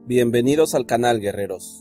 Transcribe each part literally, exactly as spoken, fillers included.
Bienvenidos al canal, guerreros.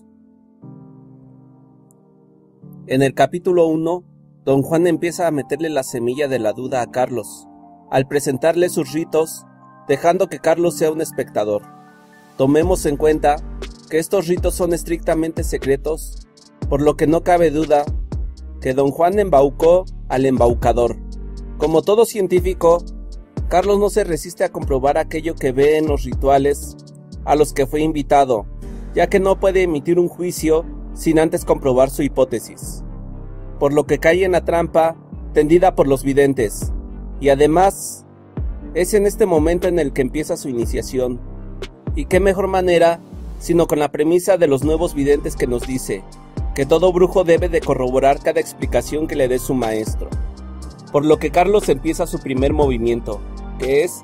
En el capítulo uno, Don Juan empieza a meterle la semilla de la duda a Carlos, al presentarle sus ritos, dejando que Carlos sea un espectador. Tomemos en cuenta que estos ritos son estrictamente secretos, por lo que no cabe duda que Don Juan embaucó al embaucador. Como todo científico, Carlos no se resiste a comprobar aquello que ve en los rituales a los que fue invitado, ya que no puede emitir un juicio sin antes comprobar su hipótesis, por lo que cae en la trampa tendida por los videntes, y además es en este momento en el que empieza su iniciación. Y qué mejor manera sino con la premisa de los nuevos videntes, que nos dice que todo brujo debe de corroborar cada explicación que le dé su maestro, por lo que Carlos empieza su primer movimiento, que es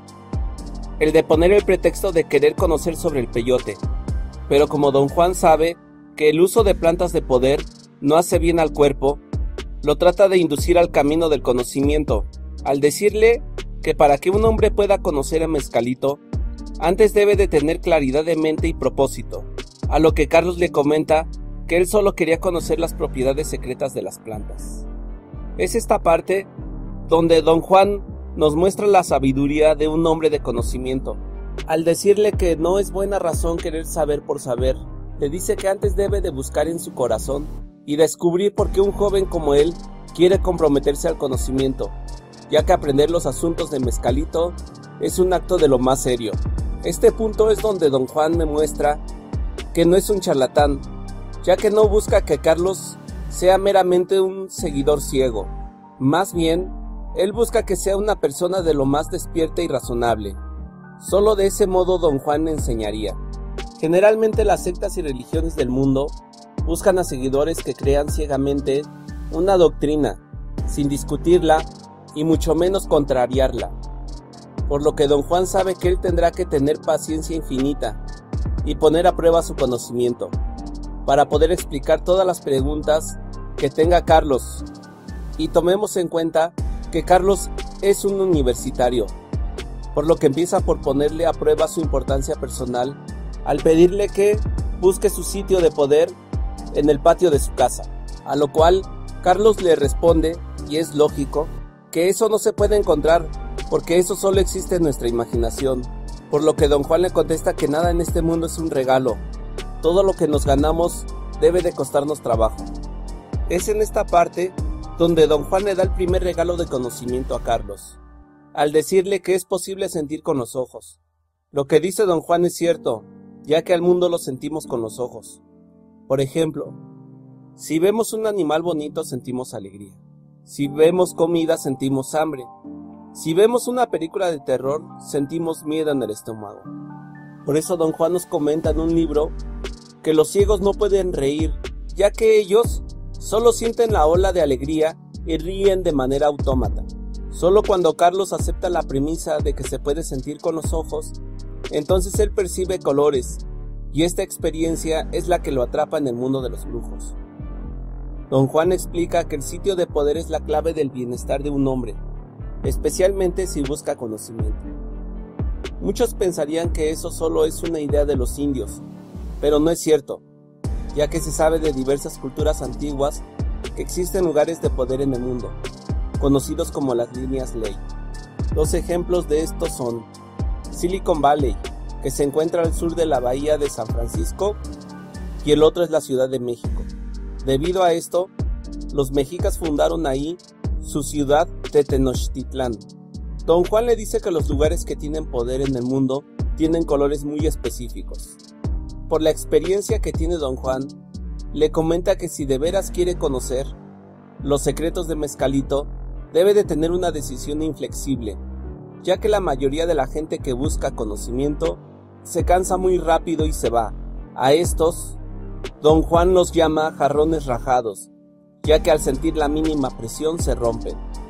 el de poner el pretexto de querer conocer sobre el peyote. Pero como Don Juan sabe que el uso de plantas de poder no hace bien al cuerpo, lo trata de inducir al camino del conocimiento, al decirle que para que un hombre pueda conocer a Mezcalito, antes debe de tener claridad de mente y propósito, a lo que Carlos le comenta que él solo quería conocer las propiedades secretas de las plantas. Es esta parte donde Don Juan nos muestra la sabiduría de un hombre de conocimiento, al decirle que no es buena razón querer saber por saber. Le dice que antes debe de buscar en su corazón y descubrir por qué un joven como él quiere comprometerse al conocimiento, ya que aprender los asuntos de Mezcalito es un acto de lo más serio. Este punto es donde Don Juan me muestra que no es un charlatán, ya que no busca que Carlos sea meramente un seguidor ciego. Más bien, él busca que sea una persona de lo más despierta y razonable. Solo de ese modo Don Juan enseñaría. Generalmente las sectas y religiones del mundo buscan a seguidores que crean ciegamente una doctrina, sin discutirla y mucho menos contrariarla. Por lo que Don Juan sabe que él tendrá que tener paciencia infinita y poner a prueba su conocimiento, para poder explicar todas las preguntas que tenga Carlos. Y tomemos en cuenta que Carlos es un universitario, por lo que empieza por ponerle a prueba su importancia personal, al pedirle que busque su sitio de poder en el patio de su casa, a lo cual Carlos le responde, y es lógico, que eso no se puede encontrar, porque eso solo existe en nuestra imaginación, por lo que Don Juan le contesta que nada en este mundo es un regalo, todo lo que nos ganamos debe de costarnos trabajo. Es en esta parte donde Don Juan le da el primer regalo de conocimiento a Carlos, al decirle que es posible sentir con los ojos. Lo que dice Don Juan es cierto, ya que al mundo lo sentimos con los ojos. Por ejemplo, si vemos un animal bonito sentimos alegría, si vemos comida sentimos hambre, si vemos una película de terror sentimos miedo en el estómago. Por eso Don Juan nos comenta en un libro que los ciegos no pueden reír, ya que ellos solo sienten la ola de alegría y ríen de manera autómata. Solo cuando Carlos acepta la premisa de que se puede sentir con los ojos, entonces él percibe colores, y esta experiencia es la que lo atrapa en el mundo de los brujos. Don Juan explica que el sitio de poder es la clave del bienestar de un hombre, especialmente si busca conocimiento. Muchos pensarían que eso solo es una idea de los indios, pero no es cierto, ya que se sabe de diversas culturas antiguas que existen lugares de poder en el mundo, conocidos como las líneas ley. Dos ejemplos de estos son Silicon Valley, que se encuentra al sur de la bahía de San Francisco, y el otro es la Ciudad de México. Debido a esto, los mexicas fundaron ahí su ciudad de Tenochtitlán. Don Juan le dice que los lugares que tienen poder en el mundo tienen colores muy específicos. Por la experiencia que tiene Don Juan, le comenta que si de veras quiere conocer los secretos de Mezcalito, debe de tener una decisión inflexible, ya que la mayoría de la gente que busca conocimiento se cansa muy rápido y se va. A estos, Don Juan los llama jarrones rajados, ya que al sentir la mínima presión se rompen.